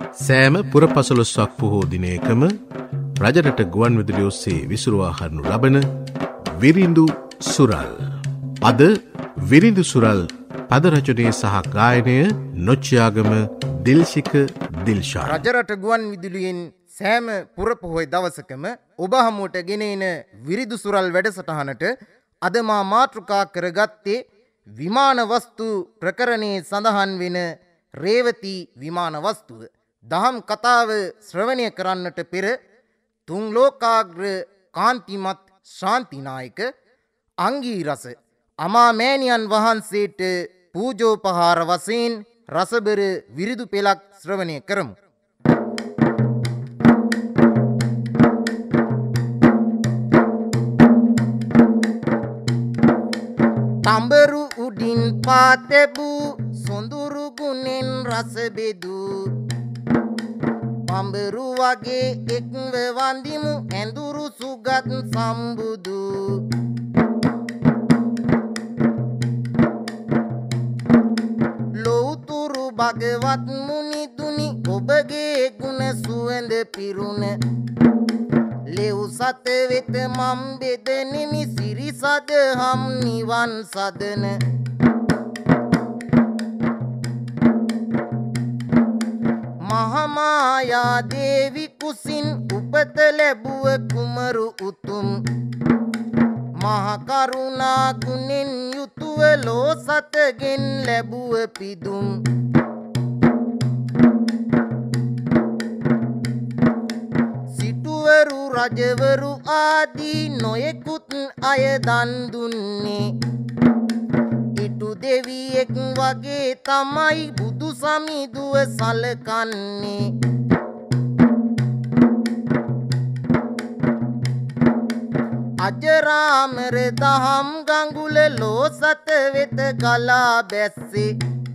සෑම පුරපසළොස්වක් පොහෝ දිනයකම රජරට ගුවන් විදුලිය ඔස්සේ විසුරුවා හරිනු ලබන විරිඳු සුරල්. අද විරිඳු සුරල් පද රචනය සහ ගායනය නොච්චයාගම දිල්ෂික දිල්ෂා. රජරට ගුවන් විදුලියෙන් සෑම පුරපොහොය දවසකම ඔබ හමුවට ගෙනෙන විරිඳු සුරල් වැඩසටහනට අද මා මාතෘකා කරගත්තේ විමාන වස්තු ප්‍රකරණයේ සඳහන් වෙන රේවතී විමාන වස්තුව. දහම් කතාව ශ්‍රවණය කරන්නට පෙර තුන් ලෝකාග්‍ර කාන්තිමත් ශාන්තිනායක අංගීරස අමාමෑණියන් වහන්සේට පූජෝපහාර වශයෙන් රසබර විරිදු පෙළක් ශ්‍රවණය කරමු. තඹරු උඩින් පාතැබූ සොඳුරු ගුණෙන් රස බෙදූ පඹරු වගේ එක්ව වඳිමු ඇඳුරු සුගත් සම්බුදු. ලෝතුරු භගවත් මුනිදුනි ඔබගේ ගුණ සුවඳ පිරුණ ලෙව් සත වෙත මම් බෙදෙනෙමි සිරි සදහම් නිවන් සදන. මහමායා දේවි කුසින් උපත ලැබුව කුමරු උතුම් මහකරුණා ගුණෙන් යුතුව ලෝ සතගෙන් ලැබුව පිදුම්. සිටුවරු රජවරු ආදී නොයෙකුත් අය දන් දුන්නේ ඉටු දෙවියෙක් වගේ තමයි බුදු සමිඳුව සලකන්නේ. අජරාමර දහම් ගඟුල ලෝ සත වෙත ගලා බැස්සේ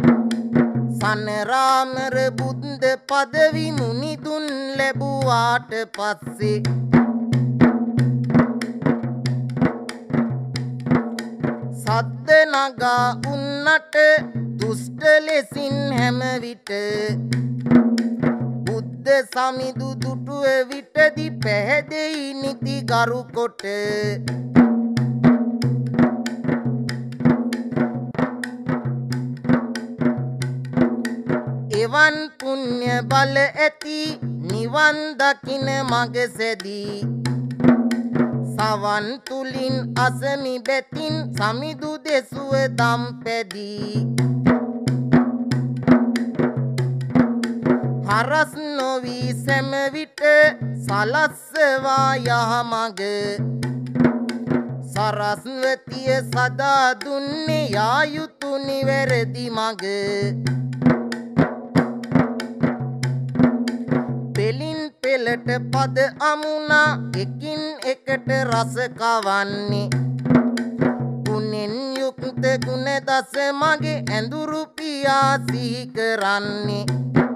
සනරාමර බුද්ධ පදවි මුනිදුන් ලැබුවාට පස්සේ සද්ද නගා උන්නට දුෂ්ට ලෙසින් හැම විට බුද්ධ සමිඳු දුටුව විටදි පැහැදෙයි නිති ගරු කොට. එවන් පුණ්‍ය බල ඇති නිවන් දකින මග සැදී සවන් තුලින් අසමි බැතින් සමිඳු දෙසුව දම් පැදී. හරස් නොවී සැම විට සලස්සවා යහමග සරස්වතිය සදා දුන්නේ යා යුතු නිවැරදි මග. පෙලින් පෙළට පද අමුණා එකින් එකට රස කවන්නේ ගුණෙන් යුක්ත ගුණ දස මගේ ඇඳුරු පියා සිහි කරන්නේ.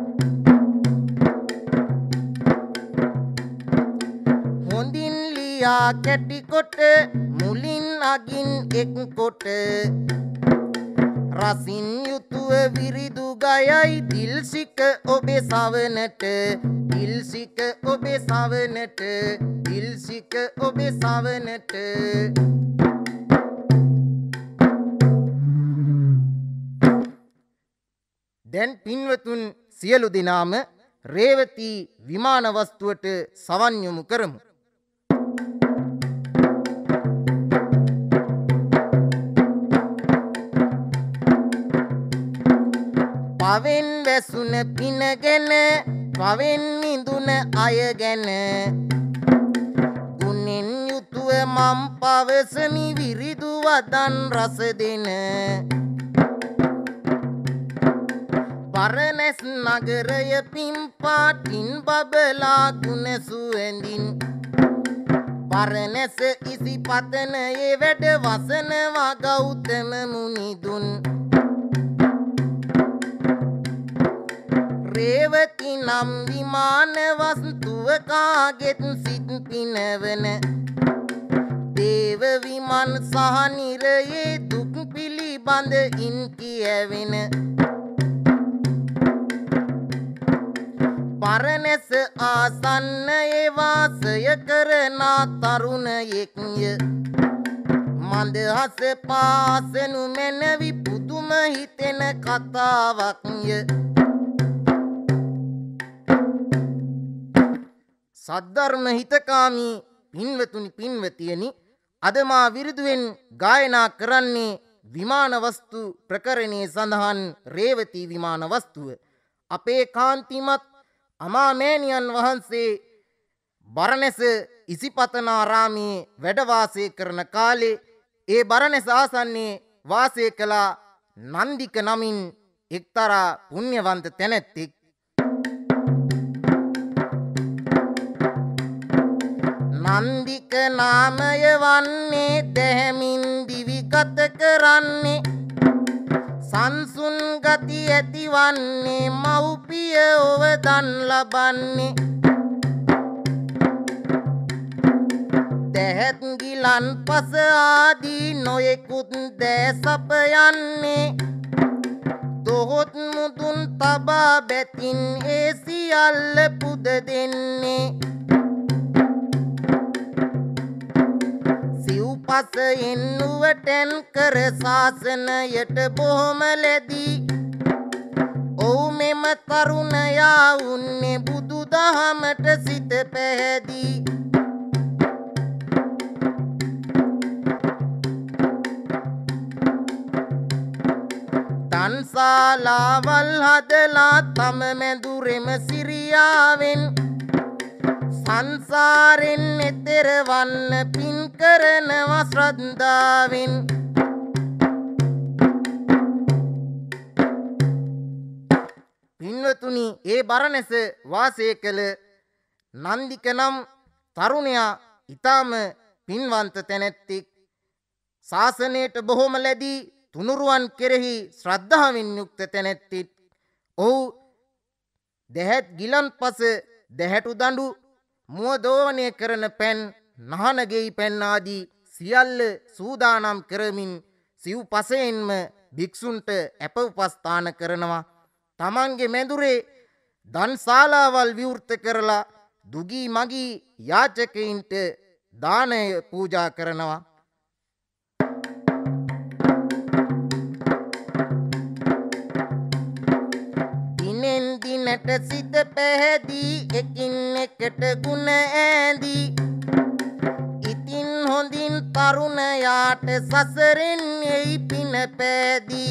හොඳින් ලියා කැටි කොට මුලින් අගින් එක් කොට රසින් යුතුව විරිදු ගයයි දිල්සික ඔබේ සවනට දිල්සික ඔබේ සවනට දිල්සික ඔබේ සවනට. දැන් පින්වතුන් සියලු දෙනාම රේවතී විමාන වස්තුවට සවන් යොමු කරමු. පවෙන් වැසුන පින ගැන පවෙන් මිඳුන අය ගැන ගුණෙන් යුතුව මම් පවසමි විරිදු වදන් රස දෙන. පරණැස් නගරය පිම්පාටින් බබලා ගුණ සුවඳින් පරණැස ඉසි පතනයේ වැඩ වසනවා ගෞතම මුනිදුන්. රේවති නම් විමාන වස්තුව කාගෙත් සිත් පිනවන දේව විමන් සහ නිරයේ දුක් පිළිබඳ ඉන් කියවෙන බරණැස ආසන්නයේ වාසය කරන තරුණයෙක්ය මන්දහස පාසනු මැනවි පුදුම හිතෙන කතාවක්ය සද්ධර්ම හිතකාමී පින්වතුනි පින්වතියනි අද මා විරුදුවෙන් ගායනා කරන්නේ විමාන වස්තු ප්‍රකරණයේ සඳහන් රේවතී විමාන වස්තුව අපේ කාන්තිමත් අමාමෑණියන් වහන්සේ බරණැස ඉසිපතනාරාමයේ වැඩ වාසය කරන කාලේ ඒ බරණැස ආසන්නයේ වාසය කළ නන්දික නමින් එක්තරා පුණ්‍යවන්ත තැනැත්තෙක් නන්දික නාමය වන්නේ දැහැමින් දිවි ගත කරන්නේ සංසුන් ගති ඇතිවන්නේ මව්පිය ඔවදන් ලබන්නේ දැහැත් ගිලන් පස ආදී නොයෙකුත් දෑසප යන්නේ දොහොත් මුදුන් තබා බැතින් ඒ සියල්ල පුද දෙන්නේ සිව්පසයෙන් නුවටැන් කර ශාසනයට බොහොම ලැදී ඔව් මෙම තරුණයා උන්නේ බුදු දහමට සිත පැහැදී තන්සාලාවල් හදලා තම මැදුරෙම සිරියාවෙන් සංසාරෙන් එතෙර වන්න පින් කරනවා ශ්‍රද්ධාවෙන් පින්වතුනි ඒ බරණැස වාසය කළ නන්දික නම් තරුණයා ඊටම පින්වන්ත තැනැත්තෙක් ශාසනයට බොහොම ලැබී තුනුරුවන් කෙරෙහි ශ්‍රද්ධාවෙන් යුක්ත තැනැත්තෙක් ඔහු දැහැත් ගිලන්පස දැහැටු දඬු මුව දෝවනය කරන පැන් නහනගෙයි පැන් ආදී සියල්ල සූදානම් කරමින් සිව්පසයෙන්ම භික්ෂුන්ට අප උපස්ථාන කරනවා තමන්ගේ මැදුරේ දන්ශාලාවල් විවෘත කරලා දුගී මගී යාචකයින්ට දානය පූජා කරනවා දිනට සිත පැහැදී එකින් එකට ගුණ ඈදී ඉතින් හොඳින් තරුණයාට සසරෙන් එයි පින පෑදී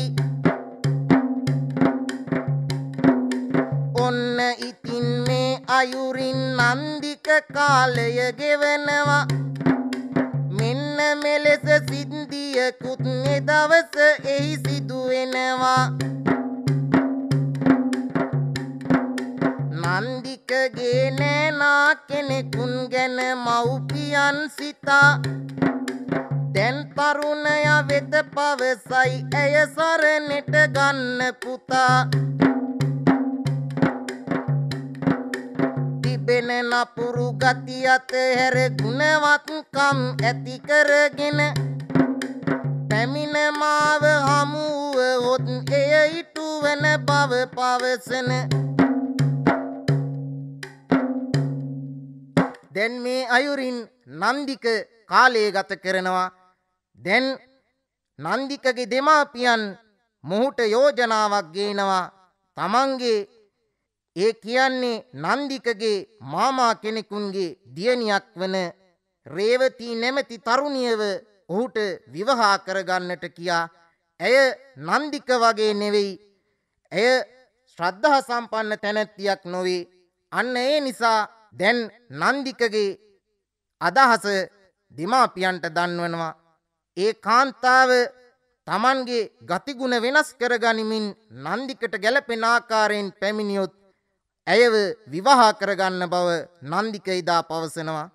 ඔන්න ඉතින් මේ අයුරින් නන්දික කාලය ගෙවනවා මෙන්න මෙලෙස සිද්ධියකුත් එදවස එහි සිදුවෙනවා නන්දිකගේ නෑනා කෙනෙකුන් ගැන මව්පියන් සිතා දැන් තරුණයා වෙත පවසයි ඇය සරණට ගන්න පුතා තිබෙන නපුරු ගති අතහැර ගුණවත්කම් ඇති කරගෙන පැමිණ මාව හමුවහොත් එය ඉටුවන බව පවසන දැන් මේ අයුරින් නන්දික කාලය ගත කරනවා දැන් නන්දිකගේ දෙමාපියන් මොහුට යෝජනාවක් ගේනවා තමන්ගේ ඒ කියන්නේ නන්දිකගේ මාමා කෙනෙකුන්ගේ දියණියක් වන රේවතී නැමැති තරුණියව ඔහුට විවාහ කරගන්නට කියා ඇය නන්දික වගේ නෙවෙයි ඇය ශ්‍රද්ධා සම්පන්න තැනැත්තියක් නොවේ අන්න ඒ නිසා දැන් නන්දිකගේ අදහස දෙමාපියන්ට දන්වනවා ඒ කාන්තාව තමන්ගේ ගතිගුණ වෙනස් කරගනිමින් නන්දිකට ගැලපෙන ආකාරයෙන් පැමිණියොත් ඇයව විවාහ කරගන්න බව නන්දික එදා පවසනවා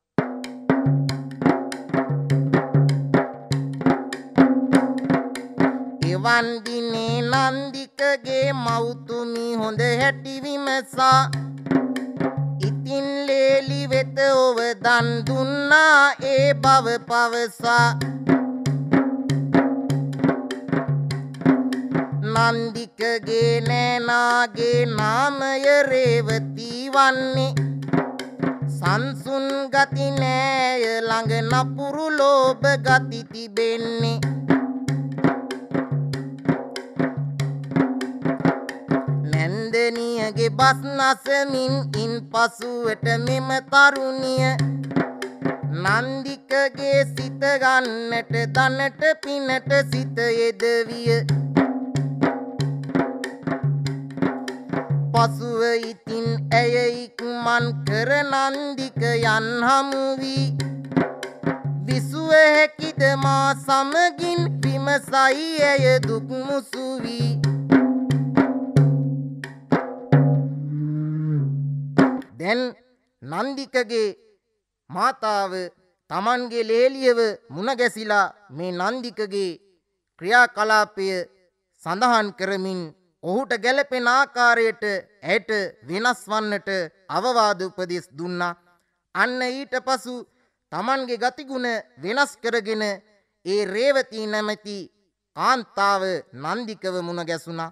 එවන් දිනේ නන්දිකගේ මව්තුමි හොඳ හැටි විමසා ඉතින් ලේලි වෙත ඔව දන් දුන්නා ඒ බව පවසා නන්දිකගේ නෑනාගේ නාමය රේවතී වන්නේ සංසුන් ගති නෑය ළඟ නපුරු ලෝභ ගති තිබෙන්නේ නැන්දනියගේ බස් නසමින් ඉන් පසුවට මෙම තරුණිය නන්දිකගේ සිත ගන්නට දනට පිනට සිත යෙදවිය පසුව ඉතින් ඇය ඉක්මන් කර නන්දික යන් හමු වී විසුව හැකිද මා සමගින් විමසයි ඇය දුක් මුසු වී දැන් නන්දිකගේ මාතාව තමන්ගේ ලේලියව මුණ ගැසිලා මේ නන්දිකගේ ක්‍රියාකලාපය සඳහන් කරමින් ඔහුට ගැළපෙන ආකාරයට ඇයට වෙනස් වන්නට අවවාද උපදෙස් දුන්නා. අන්න ඊට පසු තමන්ගේ ගතිගුණ වෙනස් කරගෙන ඒ රේවතී නැමැති කාන්තාව නන්දිකව මුණ ගැසුණා.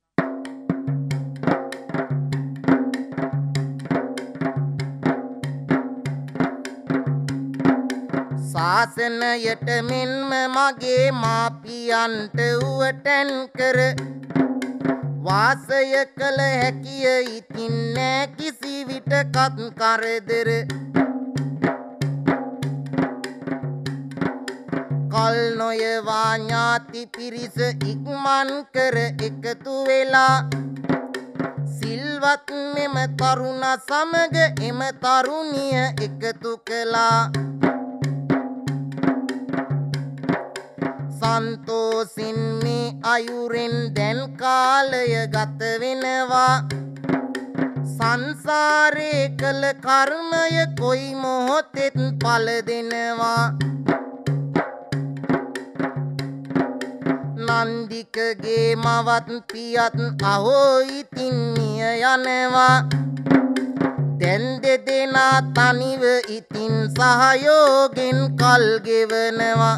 ශාසනයට මෙන්ම මගේ මාපියන්ට උවටැන් කර වාසය කළ හැකිය ඉතින් නෑ කිසි විටකත් කරදර කල් නොයවා ඥාති පිරිස ඉක්මන් කර එකතු වෙලා සිල්වත් මෙම තරුණ සමග එම තරුණිය එකතු කළා සන්තෝසින් මේ අයුරෙන් දැන් කාලය ගත වෙනවා සංසාරේ කළ කර්මය කොයි මොහොතෙත් ඵල දෙනවා නන්දිකගේ මවත් පියත් අහෝ ඉතින් මිය යනවා දැන් දෙදෙනා තනිව ඉතින් සහයෝගෙන් කල් ගෙවනවා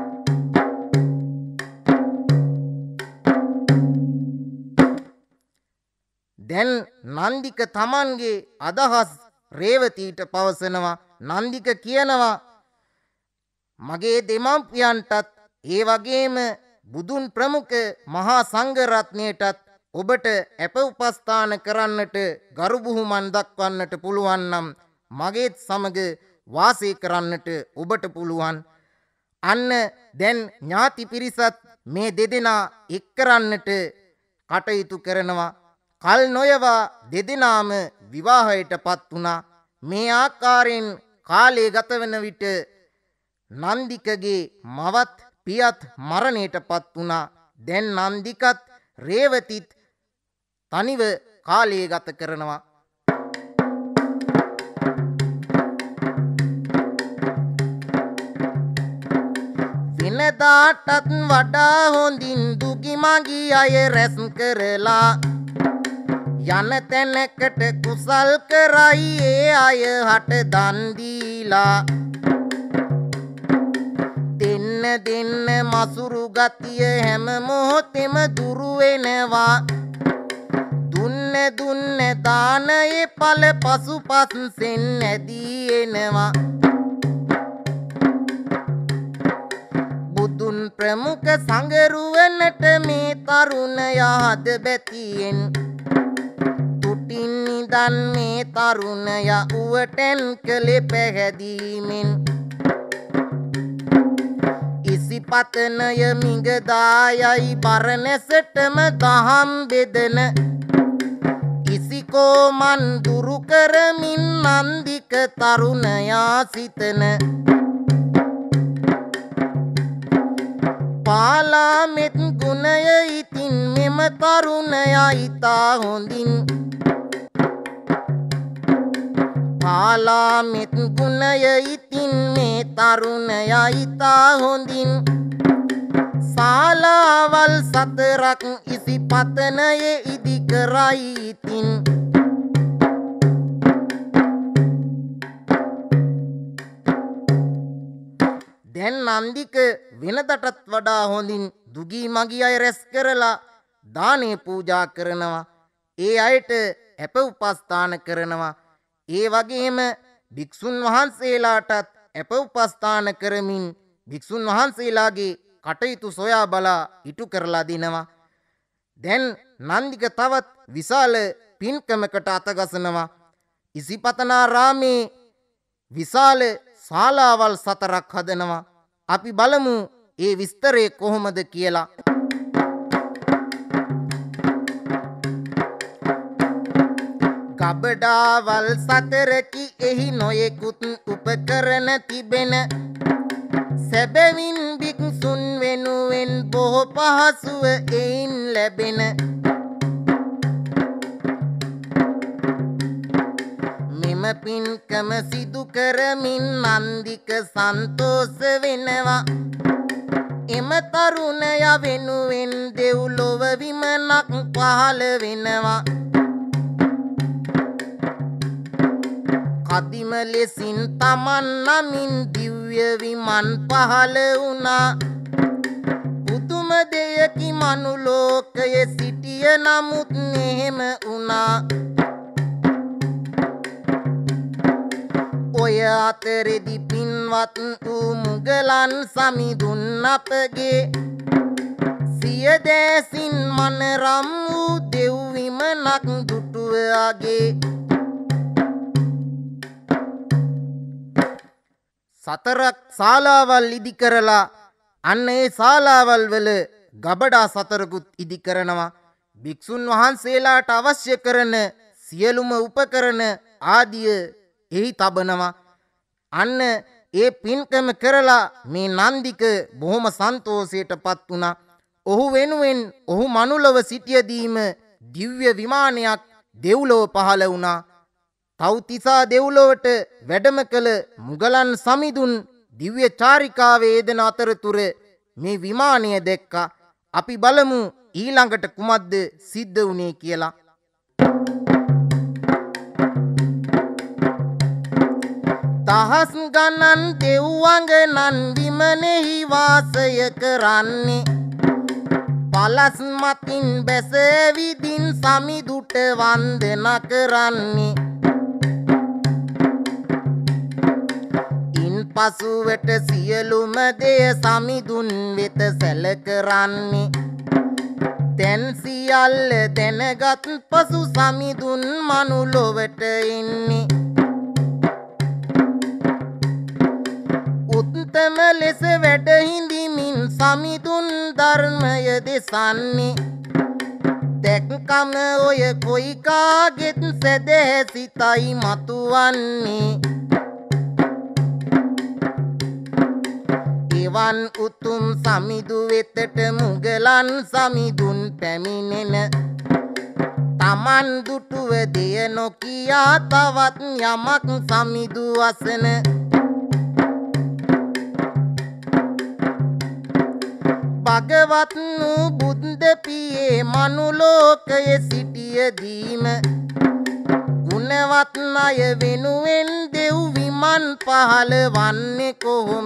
දැන් නන්දික තමන්ගේ අදහස් රේවතීට පවසනවා නන්දික කියනවා මගේ දෙමව්පියන්ටත් ඒ වගේම බුදුන් ප්‍රමුඛ මහා සංඝ රත්නයටත් ඔබට අප උපස්ථාන කරන්නට ගරු බුහුමන් දක්වන්නට පුළුවන් නම් මගේත් සමග වාසය කරන්නට ඔබට පුළුවන් අන්න දැන් ඥාති පිරිසත් මේ දෙදෙනා එක් කරන්නට කටයුතු කරනවා කල් නොයවා දෙදෙනාම විවාහයට පත් වුණා මේ ආකාරයෙන් කාලය ගත වන විට නන්දිකගේ මවත් පියත් මරණයට පත් වුණා දැන් නන්දිකත් රේවතිත් තනිව කාලය ගත කරනවා වෙනදාටත් වඩා හොඳින් දුගි මගී අය රැස් කරලා යන තැනකට කුසල් කරයි ඒ අය හට දන් දීලා දෙන්න මසුරු ගතිය හැම මොහොතෙම දුරු වෙනවා දුන්න දානයේ ඵල පසුපස්සෙන් නැදී එනවා බුදුන් ප්‍රමුඛ සංගරුවනට මේ තරුණයා හද බැතියෙන් නිදන් මේ තරුණයා උවටැන් කළේ පැහැදීමෙන් ඉසිපතනය මිගදායයි බරණැසටම දහම් බෙදන ඉසිකෝමන් දුරු කරමින් නන්දික තරුණයා සිතන පාලාමෙත් ගුණය ඉතින් මෙම තරුණයා ඉතා හොඳින් පාලාමෙත් ගුණය ඉතින් මේ තරුණයා ඉතා හොඳින් ශාලාවල් 4ක් ඉසිපතනයේ ඉදි කරයි ඉතින් දැන් නන්දික වෙනදටත් වඩා හොඳින් දුගී මගී අය රැස් කරලා දානේ පූජා කරනවා. ඒ අයට අප උපස්ථාන කරනවා. ඒ වගේම භික්ෂුන් වහන්සේලාටත් අප උපස්ථාන කරමින් භික්ෂුන් වහන්සේලාගේ කටයුතු සොයා බලා ඉටු කරලා දිනවා. දැන් නන්දික තවත් විශාල පින්කමකට අතගසනවා. ඉසිපතනාරාමේ විශාල ශාලාවල් 4ක් හදනවා. අපි බලමු ඒ විස්තරේ කොහොමද කියලා. ගබඩාවල් 4කි එහි නොයෙකුත් උපකරණ තිබෙන සැබවින් භික්ෂුන් වෙනුවෙන් බොහෝ පහසුව එයින් ලැබෙන මෙම පින්කම සිදු කරමින් නන්දික සන්තෝෂ වෙනවා. එම තරුණයා වෙනුවෙන් දෙව්ලොව විමනක් පහළ වෙනවා. කදිම ලෙසින් තමන් නමින් දිව්‍ය විමන් පහළ වුණා. පුදුම දෙයකි මනුලෝකයේ සිටිය නමුත් එහෙම වුණා. ඔය අතරෙදි පින්වත් වූ මුගලන් සමිඳුන් අපගේ සියදෑසින් මනරම් වූ දෙව් විමනක් දුටුව අගේ 4ක් ශාලාවල් ඉදි කරලා අන්න ඒ ශාලාවල් වල ගබඩා 4කුත් ඉදි කරනවා. භික්ෂුන් වහන්සේලාට අවශ්‍ය කරන සියලුම උපකරණ ආදිය එහි තබනවා. අන්න ඒ පින්කම කරලා මේ නන්දික බොහොම සන්තෝෂයටපත් වුණා. ඔහු වෙනුවෙන් ඔහු මනුලව සිටියදීම දිව්‍ය විමානයක් දෙව්ලොව පහළ වුණා. තව්තිසා දෙව්ලොවට වැඩම කළ මුගලන් සමිඳුන් දිව්‍ය චාරිකාවේ යෙදෙන අතරතුර මේ විමානය දැක්කා. අපි බලමු ඊළඟට කුමක්ද සිද්ධ වුණේ කියලා. දහස් ගණන් දෙව්වඟනන් විමනෙහි වාසය කරන්නේ. පලස් මතින් බැස විදින් සමිඳුට වන්දනා කරන්නේ. පසුවට සියලුම දෙය සමිඳුන් වෙත සැල කරන්නේ. දැන් සියල්ල දැනගත් පසු සමිඳුන් මනුලොවට එන්නේ. උත්තම ලෙස වැඩ හිඳිමින් සමිඳුන් ධර්මය දෙසන්නේ. දැක්කම ඔය කොයි කාගෙත් සැදැහැ සිතයි මතුවන්නේ. එවන් උතුම් සමිඳු වෙතට මුගලන් සමිඳුන් පැමිණෙන. තමන් දුටුව දෙය නොකියා තවත් යමක් සමිඳු අසන. භගවත් වූ බුද්ධ පියේ මනුලෝකයේ සිටියදීම ගුණවත් අය වෙනුවෙන් දෙව් විමන් පහළ වන්නේ කොහොම?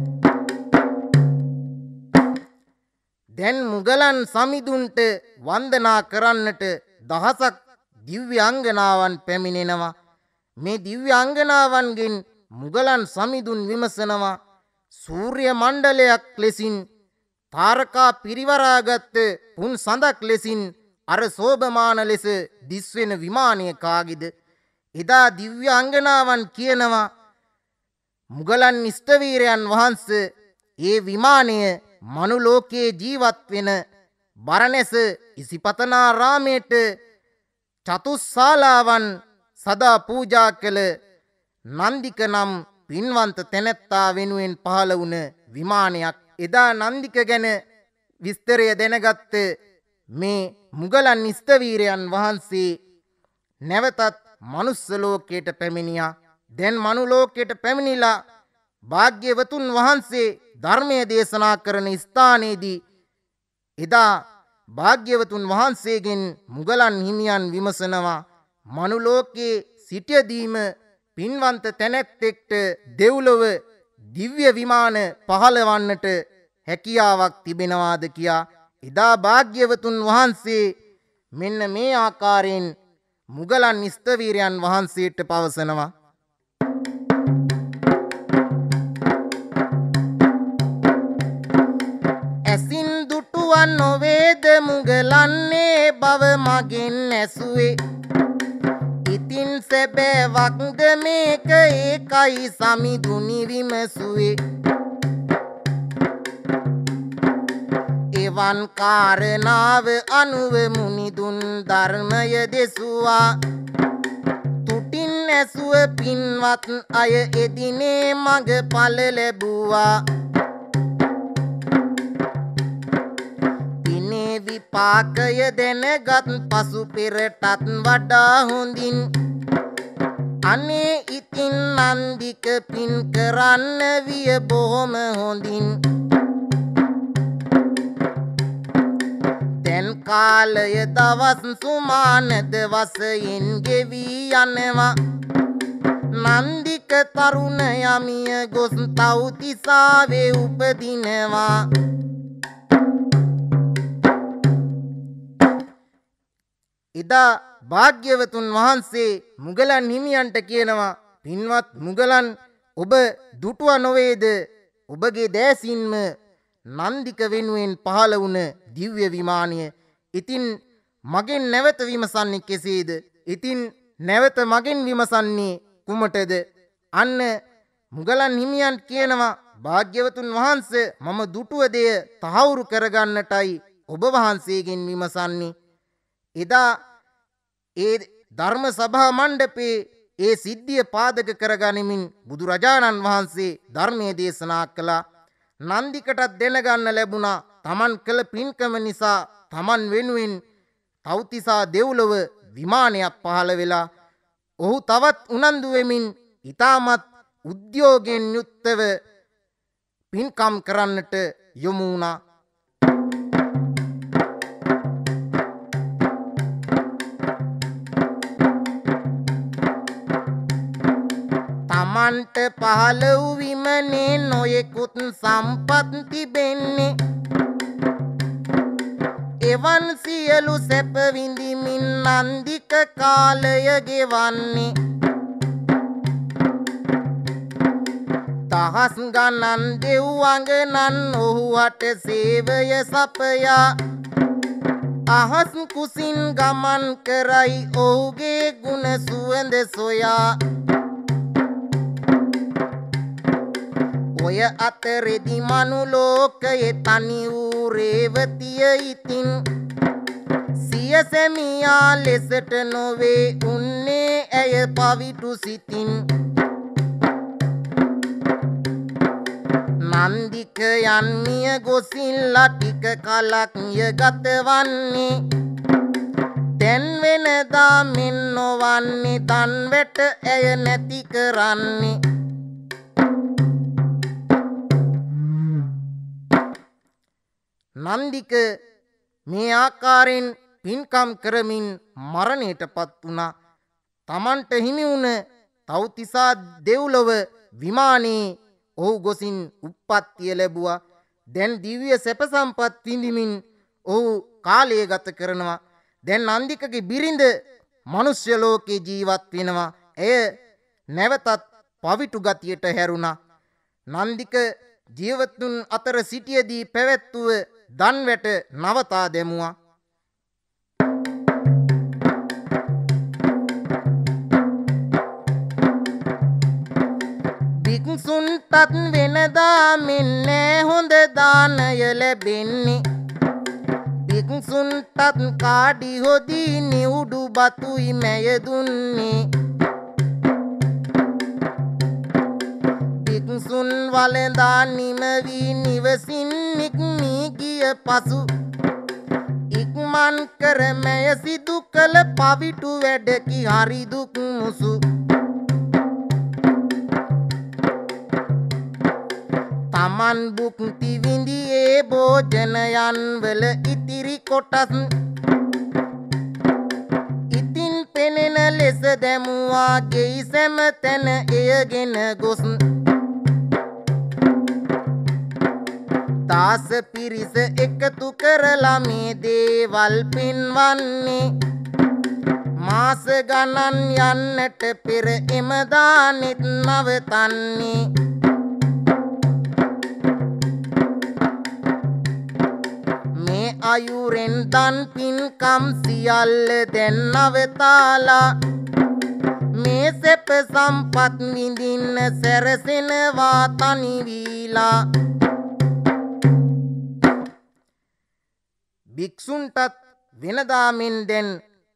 දැන් මුගලන් සමිඳුන්ට වන්දනා කරන්නට දහසක් දිව්‍ය අංගනාවන් පැමිණෙනවා. මේ දිව්‍ය අංගනාවන්ගෙන් මුගලන් සමිඳුන් විමසනවා සූර්ය මණ්ඩලයක් ලෙසින් තාරකා පිරිවරාගත් පුන් සඳක් ලෙසින් අර සෝභමාන ලෙස දිස්වෙන විමානය කාගේද? එදා දිව්‍ය අංගනාවන් කියනවා මුගලන් ඉෂ්ඨවීරයන් වහන්සේ ඒ විමානය මනුලෝකයේ ජීවත් වෙන බරණැස ඉසිපතනාරාමයට චතුස්සාලාවන් සදා පූජා කළ නන්දික නම් පින්වන්ත තැනැත්තා වෙනුවෙන් පහළ වුණ විමානයක්. එදා නන්දික ගැන විස්තරය දැනගත්ත මේ මුගලන් ඉෂ්ඨවීරයන් වහන්සේ නැවතත් මනුස්ස ලෝකයට පැමිණියා. දැන් මනුලෝකයට පැමිණිලා භාග්‍යවතුන් වහන්සේ ධර්මය දේශනා කරන ස්ථානයේදී එදා භාග්‍යවතුන් වහන්සේගෙන් මුගලන් හිමියන් විමසනවා මනුලෝකයේ සිටියදීම පින්වන්ත තැනැත්තෙක්ට දෙව්ලොව දිව්‍ය විමාන පහළවන්නට හැකියාවක් තිබෙනවාද කියා. එදා භාග්‍යවතුන් වහන්සේ මෙන්න මේ ආකාරයෙන් මුගලන් ස්ථවීරයන් වහන්සේට පවසනවා. ඇසින් දුටුවන් නොවේද මුගලන්නේ බව මගෙන් ඇසුවේ. ඉතින් සැබෑවක්ද මේක ඒකයි සමිඳුනි විමසුවේ. එවන් කාරණාව අනුව මුනිදුන් ධර්මය දෙසුවා. තුටින් ඇසුව පින්වත් අය එදිනේ මඟ ඵල ලැබුවා. දිනේ විපාකය දැනගත් පසු පෙරටත් වඩා හොඳින් අනේ ඉතින් නන්දික පින් කරන්න විය බොහොම හොඳින්. දැන් කාලය දවස් සුමානද වසයෙන් ගෙවී යනවා. නන්දික තරුණ යමිය ගොස් තව්තිසාවේ උපදිනවා. එදා භාග්‍යවතුන් වහන්සේ මුගලන් හිමියන්ට කියනවා, පින්වත් මුගලන්, ඔබ දුටුවා නොවේද ඔබගේ දෑසින්ම නන්දික වෙනුවෙන් පහළ වුණ දිව්‍ය විමානය. ඉතින් මගෙන් නැවත විමසන්නේ කෙසේද? ඉතින් නැවත මගෙන් විමසන්නේ කුමටද? අන්න මුගලන් හිමියන් කියනවා, භාග්‍යවතුන් වහන්සේ, මම දුටුව දෙය තහවුරු කරගන්නටයි ඔබ වහන්සේගෙන් විමසන්නේ. එදා ඒ ධර්ම සභා මණ්ඩපේ ඒ සිද්ධිය පාදක කරගනිමින් බුදුරජාණන් වහන්සේ ධර්මයේ දේශනා කළා. නන්දිකටත් දැනගන්න ලැබුණා තමන් කළ පින්කම නිසා තමන් වෙනුවෙන් තව්තිසා දෙව්ලොව විමානයක් පහළ වෙලා ඔහු තවත් උනන්දු වෙමින් ඊටමත් උද්‍යෝගයෙන් යුක්තව පින්කම් කරන්නට යොමු වුණා. තමන්ට පහළ වූ විමනේ නොයෙකුත් සම්පත් තිබෙන්නේ. එවන් සියලු සැප විඳිමින් නන්දික කාලය ගෙවන්නේ. දහස් ගණන් දෙව්වඟනන් ඔහුට සේවය සපයා. අහස් කුසින් ගමන් කරයි ඔහුගේ ගුණ සුවඳ සොයා. ඔය අතරෙදි මනුලෝකයේ තනි වූ රේවතිය ඉතින් සිය සැමියා ලෙසට නොවේ උන්නේ ඇය පවිටු සිතින්. නන්දික යන්නිය ගොසිල්ලා ටික කලක් ය ගතවන්නේ. දැන් වෙනදා මෙන් නොවන්නේ දන් වැට ඇය නැති කරන්නේ. නන්දික මේ ආකාරයෙන් පින්කම් කරමින් මරණයටපත් වුණා. තමන්ට හිමි වුණ තව්තිසා දෙව්ලොව විමානයේ ඔහු ගොසින් උප්පත්තිය ලැබුවා. දැන් දිව්‍ය සැප සම්පත් විඳිමින් ඔහු කාලය ගත කරනවා. දැන් නන්දිකගේ බිරිඳ මනුෂ්‍ය ලෝකේ ජීවත් වෙනවා. එය නැවතත් පවිටු ගතියට හැරුණා. නන්දික ජීවතුන් අතර සිටියේදී පැවැත්වුව දන් වැට නවතා දැමුවා. භික්ෂුන්ටත් වෙනදා මෙන්න හොඳ දානය ලැබෙන්නේ. භික්ෂුන්ටත් කාඩි හොදී නිවුඩු බතුයි මැය දුන්නේ. භික්ෂුන් වළඳා නිමවි නිවසින් නික්මී ගිය පසු ඉක්මන් කර මැය සිදු කළ පවිටු වැඩකි හරි දුක් මුසු. තමන් භුක්ති විඳියේ භෝජනයන් වල ඉතිරි කොටස් ඉතින් පෙනෙන ලෙස දැමුවා ගෙයි සෑම තැන එයගෙන ගොස්. දාස පිරිස එකතු කරලා මේ දේවල් පෙන්වන්නේ මාස ගණන් යන්නට පෙර එම දානෙත් නවතන්නේ මේ අයුරෙන් දන් පින්කම් සියල්ල දැන් නවතාලා මේ සෙප සම්පත් විඳින්න සැරසෙනවා තනි වීලා භික්ෂුන්ටත් වෙනදා මෙන් දැන්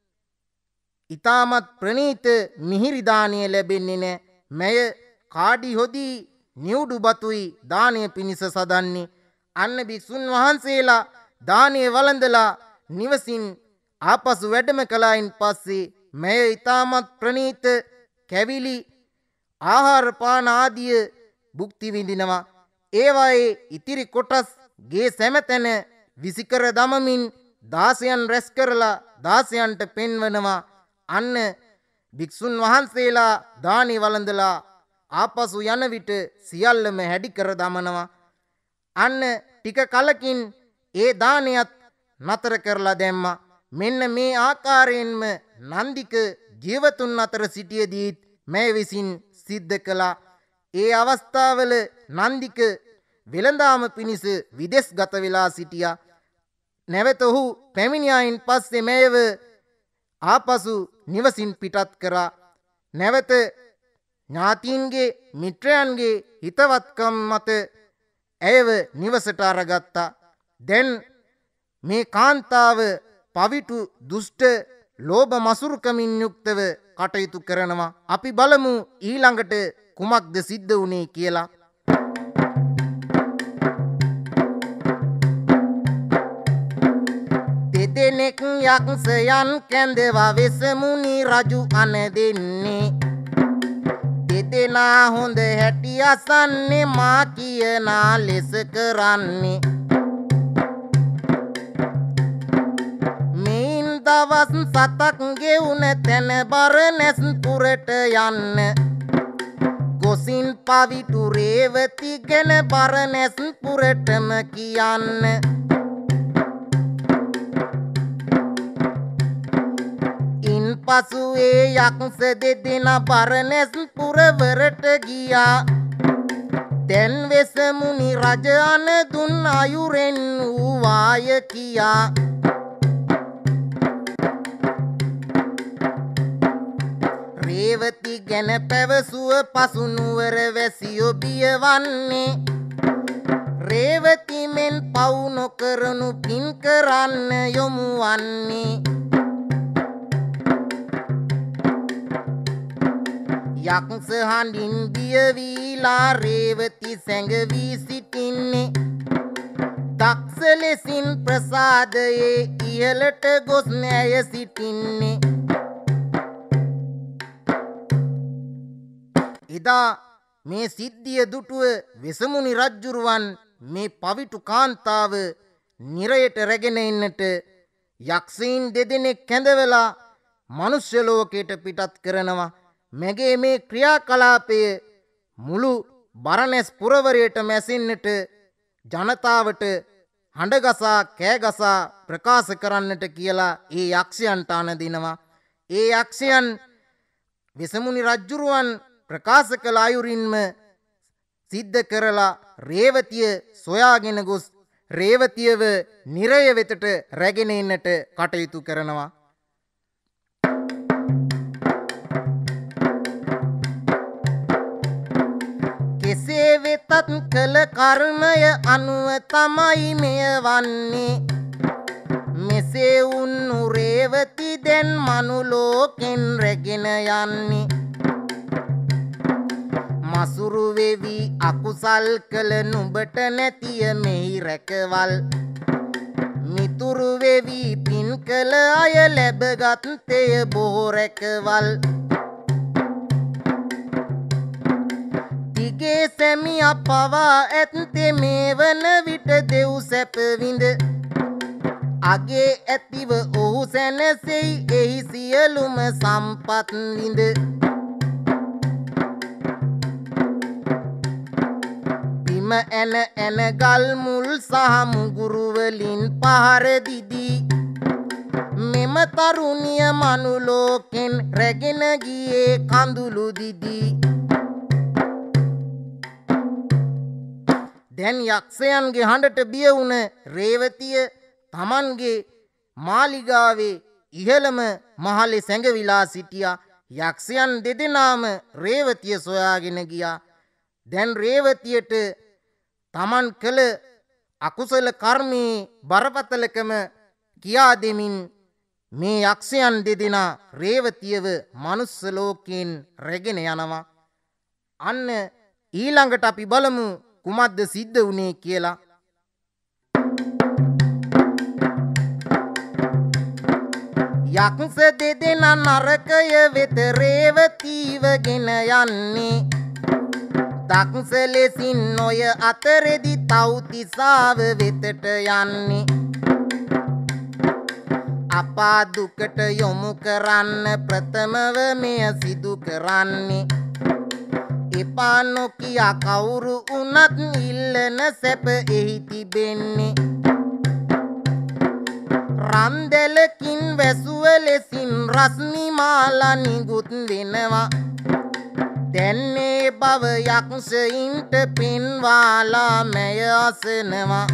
ඊටමත් ප්‍රණීත මිහිරි දානය ලැබෙන්නේ නැහැ. මෙය කාඩි හොදි නිවුඩු බතුයි දානය පිණිස සදන්නේ. අන්න භික්ෂුන් වහන්සේලා දානය වළඳලා නිවසින් ආපසු වැඩම කළායින් පස්සේ මෙය ඊටමත් ප්‍රණීත කැවිලි ආහාර පාන ආදිය භුක්ති විඳිනවා. ඒවායේ ඉතිරි කොටස් ගේ සැමතැන විසිකර දමමින් දාසයන් රැස් කරලා දාසයන්ට පෙන්වනවා. අන්න භික්ෂුන් වහන්සේලා දානි වළඳලා ආපසු යන විට සියල්ලම හැඩි කර දමනවා. අන්න ටික කලකින් ඒ දානයත් නතර කරලා දැම්මා. මෙන්න මේ ආකාරයෙන්ම නන්දික ජීවතුන් අතර සිටියදීත් මේ විසින් සිද්ධ කළා. ඒ අවස්ථාවල නන්දික වෙළඳාම පිණිස විදෙස් ගත වෙලා සිටියා. නැවත ඔහු පැමිණියායින් පස්සේ මේව ආපසු නිවසින් පිටත් කරා. නැවත ඥාතීන්ගේ මිත්‍රයන්ගේ හිතවත්කම් මත ඇයව නිවසට අරගත්තා. දැන් මේ කාන්තාව පවිටු දුෂ්ට ලෝභ මසුරුකමින් යුක්තව කටයුතු කරනවා. අපි බලමු ඊළඟට කුමක්ද සිද්ධ වුණේ කියලා. දෙදෙනෙක් යක්ෂයන් කැඳවා වෙසමුණි රජු අන දෙන්නේ. දෙදෙනා හොඳ හැටි අසන්නේ මා කියනා ලෙස කරන්නේ. මේන් දවස් 7ක් ගෙවුන තැන බරණැස් පුරට යන්න. ගොසින් පවිටු රේවති ගැන බරණැස් පුරටම කියන්න. පසු ඒ යක්ෂ දෙදෙනා බරණැස් පුරවරට ගියා. දැන් වෙසමුණි රජ අන දුන් අයුරෙන් වූවාය කියා. රේවති ගැන පැවසුව පසු නුවර වැසියෝ බියවන්නේ. රේවති මෙන් පව් නොකරනු පින් කරන්න යොමු වන්නේ. යක්ෂ හඬින් බිය වීලා රේවති සැඟවී සිටින්නේ. දක්ෂ ලෙසින් ප්‍රසාදයේ ඉහළට ගොස් නැය සිටින්නේ. එදා මේ සිද්ධිය දුටුව වෙසමුණි රජ්ජුරුවන් මේ පවිටු කාන්තාව නිරයට රැගෙන එන්නට යක්ෂයින් දෙදෙනෙක් කැඳවලා මනුෂ්‍ය ලෝකයට පිටත් කරනවා. මගේ මේ ක්‍රියාකලාපය මුළු බරණැස් පුරවරයට මැසෙන්නට ජනතාවට හඬගසා කෑගසා ප්‍රකාශ කරන්නට කියලා ඒ යක්ෂයන්ට අනදිනවා. ඒ යක්ෂයන් වෙසමුණි රජ්ජුරුවන් ප්‍රකාශ කළ අයුරින්ම සිද්ධ කරලා රේවතිය සොයාගෙන ගොස් රේවතියව නිරය වෙතට රැගෙන එන්නට කටයුතු කරනවා. කෙසේ වෙතත් කළ කර්මය අනුව තමයි මෙය වන්නේ. මෙසේ වුණු රේවති දැන් මනුලෝකෙන් රැගෙන යන්නේ. මසුරු වෙවි අකුසල් කළ නුඹට නැතිය මෙහි රැකවල්. මිතුරු වෙවි පින් කළ අය ලැබගත්තේ බොහෝ රැකවල්. දිගේ සැමියා පවා ඇත්තේ මේ වන විට දෙව් සැප විඳ. අගේ ඇතිව ඔහු සැනසෙයි එහි සියලුම සම්පත් විඳ. බිම එන ගල් මුල් සහ මුගුරු වලින් පහර දිදී මෙම තරුණිය මනුලෝකෙන් රැගෙන ගියේ කඳුළු දිදී. දැන් යක්ෂයන්ගේ හඬට බිය වුණ රේවතිය තමන්ගේ මාලිගාවේ ඉහළම මහලේ සැඟවිලා සිටියා. යක්ෂයන් දෙදෙනාම රේවතිය සොයාගෙන ගියා. දැන් රේවතියට තමන් කළ අකුසල කර්මයේ බරපතලකම කියා දෙමින් මේ යක්ෂයන් දෙදෙනා රේවතියව මනුස්ස ලෝකයෙන් රැගෙන යනවා. අන්න ඊළඟට අපි බලමු කුමක්ද සිද්ධ වුණේ කියලා. යක්ෂ දෙදෙනා නරකය වෙත රේවතීව ගෙන යන්නේ. දක්ෂ ලෙසින් ඔය අතරෙදි තව්තිසාව වෙතට යන්නේ. අපා දුකට යොමු කරන්න ප්‍රථමව මෙය සිදු කරන්නේ. එපා නොකියා කවුරු වුණත් ඉල්ලන සැප එහි තිබෙන්නේ. රන්දැලකින් වැසුව ලෙසින් රස්නි මාලා නිකුත් වෙනවා. දැන්නේ බව යක්ෂයින්ට පෙන්වාලා මැය අසනවා.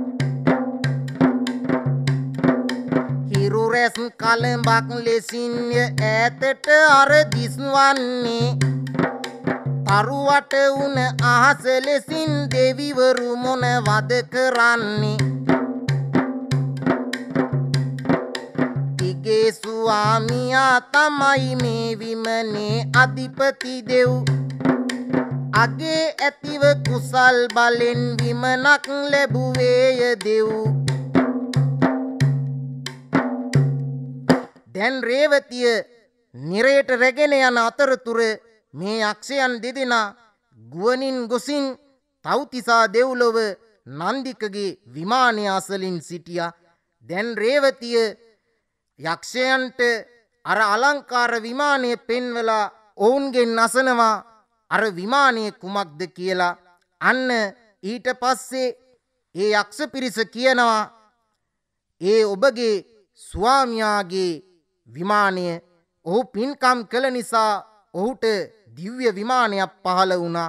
හිරු රැස් කලඹක් ලෙසින්ය ඈතට අර දිස්වන්නේ. තරුවට උන අහස ලෙසින් දෙවිවරු මොනවද කරන්නේ. දිගේ ස්වාමියා තමයි මේ විමනේ අධිපති දෙව්. අගේ ඇතිව කුසල් බලෙන් විමනක් ලැබුවේය දෙව්. දැන් රේවතිය නිරයට රැගෙන යන අතරතුර මේ යක්ෂයන් දෙදෙනා ගුවනින් ගොසින් තව්තිසා දෙව්ලොව නන්දිකගේ විමානය අසලින් සිටියා. දැන් රේවතිය යක්ෂයන්ට අර අලංකාර විමානය පෙන්වලා ඔවුන්ගෙන් අසනවා අර විමානය කුමක්ද කියලා. අන්න ඊට පස්සේ ඒ යක්ෂ පිරිස කියනවා ඒ ඔබගේ ස්වාමියාගේ විමානය. ඔහු පින්කම් කළ නිසා ඔහුට දිව්‍ය විමානයක් පහළ වුණා.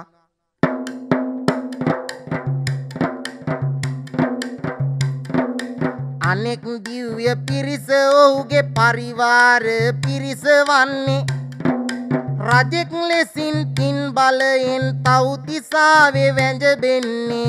අනෙක් දිව්‍ය පිරිස ඔහුගේ පරිවාර පිරිස වන්නේ. රජෙක් ලෙසින් පින් බලයෙන් තව්තිසාවේ වැඳෙන්නේ.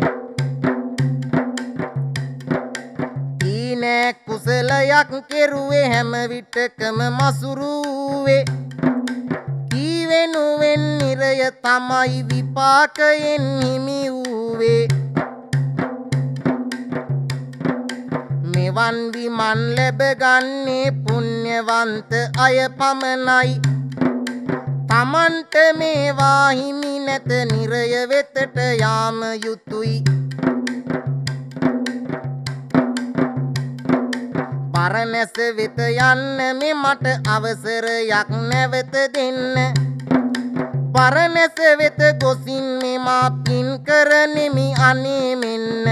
ඊනෑ කුසලයක් කෙරුවේ හැම විටකම මසුරුවේ. වෙනුවෙන් නිරය තමයි විපාකයෙන් හිමි වූවේ. මෙවන් විමන් ලැබගන්නේ පුණ්‍යවන්ත අය පමණයි. තමන්ට මේවා හිමි නැත නිරය වෙතට යාම යුතුයි. බරණැස වෙත යන්න මේ මට අවසරයක් නැවත දෙන්න. බරණැස වෙත ගොසින් මෙමා පින් කරනෙමි අනේ මෙන්න.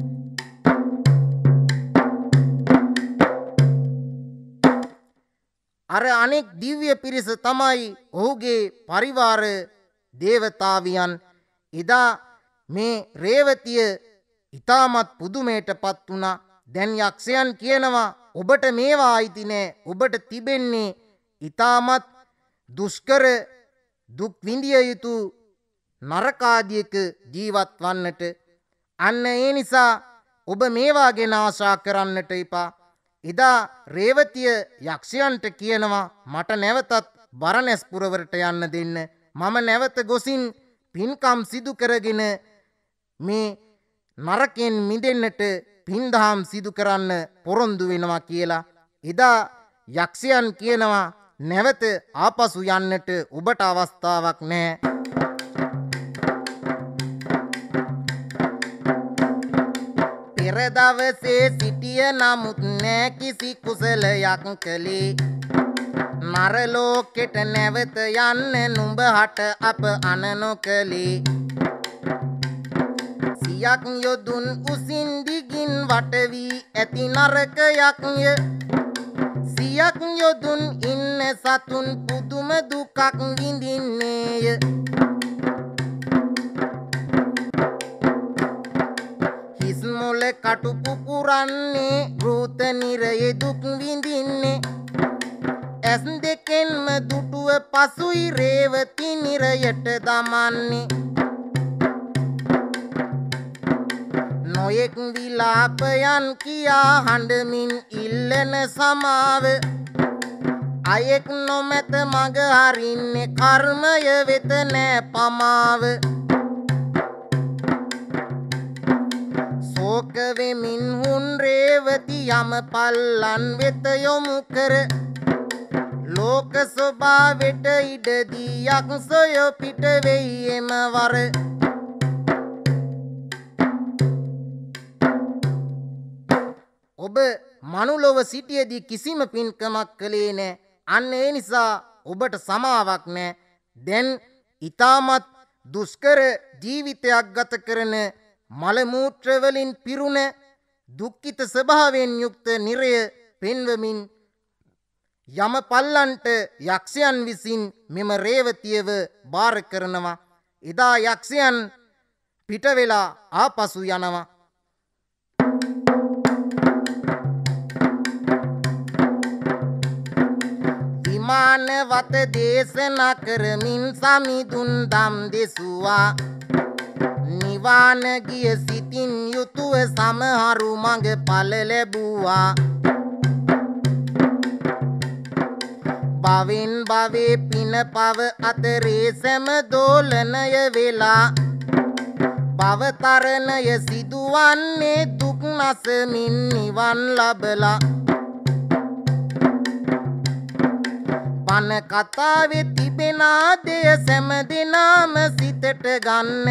අර අනෙක් දිව්‍ය පිරිස තමයි ඔහුගේ පරිවාර දේවතාවියන්. එදා මේ රේවතිය ඉතාමත් පුදුමයට පත් වුණා. දැන් යක්ෂයන් කියනවා ඔබට මේවා අයිති නෑ. ඔබට තිබෙන්නේ ඉතාමත් දුෂ්කර දුක් විඳිය යුතු නරකාදියක ජීවත් වන්නට. අන්න ඒ නිසා ඔබ මේවා ගැන ආශා කරන්නට එපා. එදා රේවතිය යක්ෂයන්ට කියනවා මට නැවතත් බරණැස් පුරවරට යන්න දෙන්න. මම නැවත ගොසින් පින්කම් සිදු කරගෙන මේ නරකයෙන් මිදෙන්නට පින්දහම් සිදු කරන්න පොරොන්දු වෙනවා කියලා. එදා යක්ෂයන් කියනවා නැවත ආපසු යන්නට ඔබට අවස්ථාවක් නැහැ. පෙර දවසේ සිටිය නමුත් නෑ කිසි කුසලයක් කළේ. නරලෝකෙට නැවත යන්න නුඹ හට අප අන නොකළේ. සියක් යොදුන් උසින් දිගින් වට වී ඇති නරකයක්ය සියක් යොදුන් ඉන්න සතුන් පුදුම දුකක් විඳින්නේය හිස් මොළ කටු පුපුරන්නේ රූත නිරයේ දුක් විඳින්නේ ඇස් දෙකෙන්ම දුටුව පසුයි රේවති නිරයට දමන්නේ නොයෙක් විලාපයන් කියා හඬමින් ඉල්ලන සමාව අයෙක් නොමැත මග හරින්නේ කර්මය වෙත නෑ පමාව ශෝක වෙමින් හුන් රේවති යම පල්ලන් වෙත යොමු කර ලෝක ස්වභාවයට ඉඩදී යක්ෂය පිට වෙයි එම වර ඔබ මනුලොව සිටියේදී කිසිම පින්කමක් කළේ නැහැ. අන්න ඒ නිසා ඔබට සමාවක් නැහැ. දැන් ඊටමත් දුෂ්කර ජීවිතයක් ගත කරන මල මූත්‍ර වලින් පිරුණ දුක්ඛිත ස්වභාවයෙන් යුක්ත නිරය පෙන්වමින් යම පල්ලන්ට යක්ෂයන් විසින් මෙම රේවතියව බාර කරනවා. එදා යක්ෂයන් පිට වෙලා ආපසු යනවා. මානවත දේශනා කරමින් සමිඳුන් දම් දෙසුවා නිවාන ගිය සිතින් යුතුව සමහරු මඟ ඵල ලැබුවා භවෙන් භවේ පින පව අතරේ සෑම දෝලනය වෙලා භවතරණය සිදුවන්නේ දුක් නැසමින් නිවන් ලබලා පන කතාවේ තිබෙන ආදය සෑම දිනම සිතට ගන්න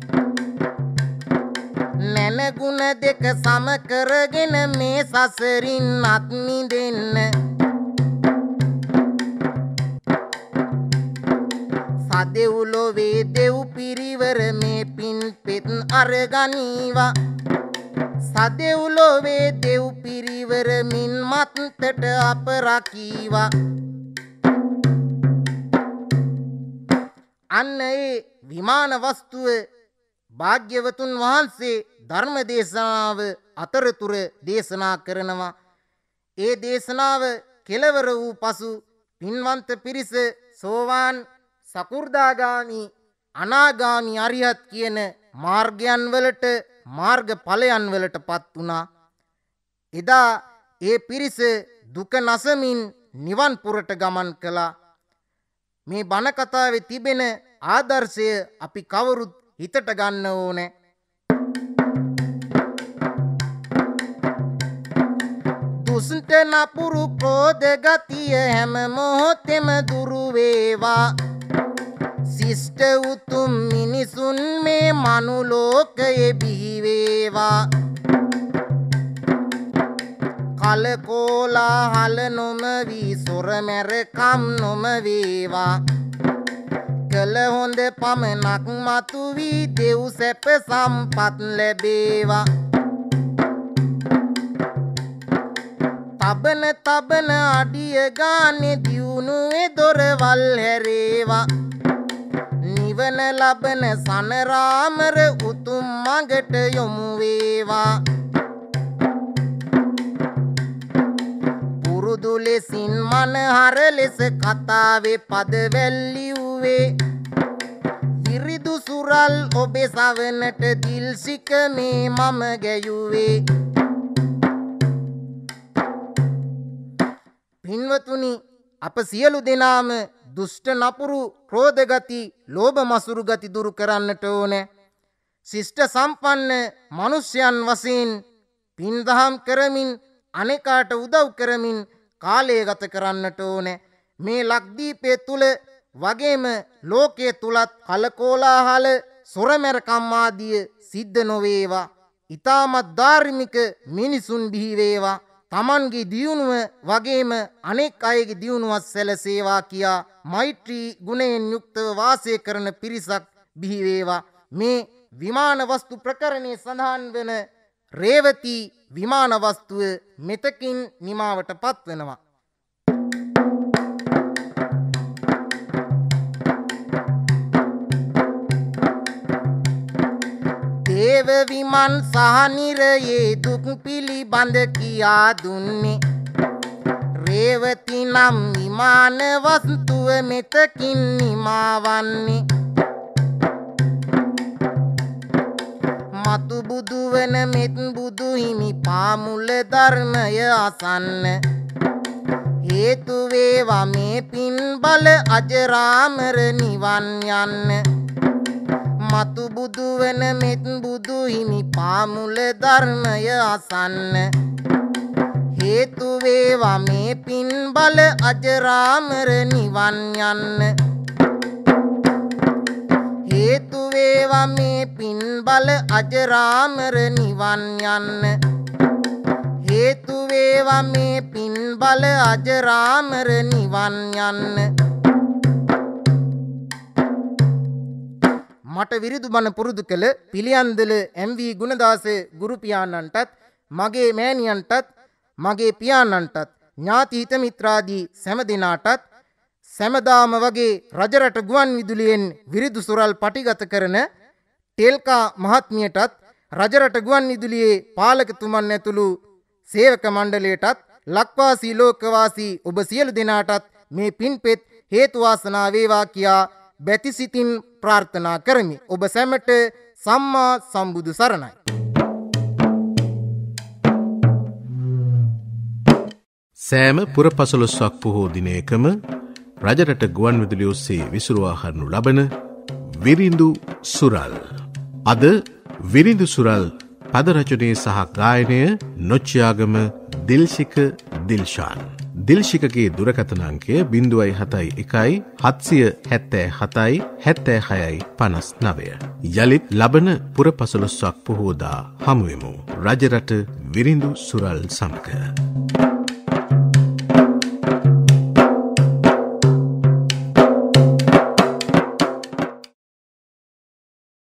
නැන ගුණ දෙක සම කරගෙන මේ සසරින් අත් මිදෙන්න සදෙව්ලොවේ දෙව් පිරිවර මේ පින් පෙත් අරගනීවා සදෙව්ලොවේ දෙව් පිරිවර මින් මත්තට අප රකීවා අන්න ඒ විමාන වස්තුව භාග්‍යවතුන් වහන්සේ ධර්ම දේශනාව අතරතුර දේශනා කරනවා. ඒ දේශනාව කෙලවර වූ පසු පින්වන්ත පිරිස සෝවාන් සකු르දාගාමි අනාගාමි අරිහත් කියන මාර්ගයන් වලට මාර්ග ඵලයන් වලටපත් වුණා. එදා ඒ පිරිස දුක නැසමින් නිවන් පුරට ගමන් කළා. මේ බණ කතාවේ තිබෙන ආදර්ශය අපි කවුරුත් හිතට ගන්න ඕනේ. දුෂ්ට නපුරු ක්‍රෝධ ගතිය හැම මොහොතෙම දුරු වේවා. ශිෂ්ට උතුම් මිනිසුන් මේ මනුලෝකයේ බිහි වේවා. කල කෝලාහල නොම වී සොර මැරකම් නොම වේවා. කළ හොඳ පමණක් මතු වී දෙව් සැප සම්පත් ලැබේවා. තබන තබන අඩිය ගානේ දියුණුවේ දොරවල් හැරේවා. නිවන ලබන සනරාමර උතුම් මඟට යොමු වේවා. පුරුදු ලෙසින් මනහර ලෙස කතාවේ පද වැල්ලිව්වේ. විරිදු සුරල් ඔබේ සවනට දිල් සිකමේ මම ගැයුවේ. පින්වතුනි, අප සියලු දෙනාම දුෂ්ට නපුරු ක්‍රෝධ ගති ලෝභ මසුරු ගති දුරු කරන්නට ඕනේ. ශිෂ්ට සම්පන්න මනුෂ්‍යයන් වශයෙන් පින් දහම් කරමින් අනෙකාට උදව් කරමින් කාලය ගත කරන්නට ඕනේ. මේ ලක්දීපේ තුල වගේම ලෝකයේ තුලත් කලකෝලාහල සොරමැරකම් ආදිය සිද්ධ නොවේවා. ඊටමත් ධාර්මික මිනිසුන් බිහි වේවා. තමන්ගේ දියුණුව වගේම අනෙක් අයගේ දියුණුවත් සැලසේවා කියා මෛත්‍රී ගුණයෙන් යුක්තව වාසය කරන පිරිසක් බිහි වේවා. මේ විමාන වස්තු ප්‍රකරණයේ සඳහන් වන රේවති විමාන වස්තුව මෙතකින් නිමාවට පත්වනවා. දේව විමන් සහ නිරයේ දුක් පිළිබඳ කියා දුන්නේ රේවති නම් විමාන වස්තුව මෙතකින් නිමාවන්නේ. මතු බුදු වන මෙත් බුදු හිමි පාමුල ධර්මය අසන්න හේතු වේවා මේ පින් බල අජරාමර නිවන් යන්න. මතු බුදු වන මෙත් බුදු හිමි පාමුල ධර්මය අසන්න හේතු වේවා මේ පින් බල අජරාමර නිවන් යන්න. හේතු වේවා මේ පින් බල අජරාමර නිවන් යන්න. හේතු වේවා මේ පින් බල අජරාමර නිවන් යන්න. මට විරුදු බණ පුරුදු කළ පිළියන්දල එම්.වී. ගුණදාස ගුරු පියාණන්ටත් මගේ මෑණියන්ටත් මගේ පියාණන්ටත් ඥාති හිත මිත්‍රාදී සෑම දිනාටත් සෑමදාම වගේ රජරට ගුවන් විදුලියෙන් විරුදු සුරල් පටිගත කරන ටෙල්කා මහත්මියටත් රජරට ගුවන් විදුලියේ පාලකතුමන් ඇතුළු සේවක මණ්ඩලයටත් ලක්වාසී ලෝකවාසී ඔබ සියලු දෙනාටත් මේ පින්පෙත් හේතු වාසනා වේවා කියා බැතිසිතින් ප්‍රාර්ථනා කරමි. ඔබ සැමට සම්මා සම්බුදු සරණයි. සෑම පුරපසළොස්වක් පොහෝ දිනයකම රජරට ගුවන් විදුලිය ඔස්සේ විසුරුවා හරිනු ලබන විරිඳු සුරල්. අද විරිඳු සුරල් පද රචනයේ සහ ගායනය නොච්චයාගම දිල්ෂික දිල්ෂාන්. දිල්ෂිකගේ දුරකථන අංකය 071 777 76 59. යලිත් ලබන පුරපසළොස්වක් පොහෝදා හමුවෙමු. රජරට විරිඳු සුරල් සමග.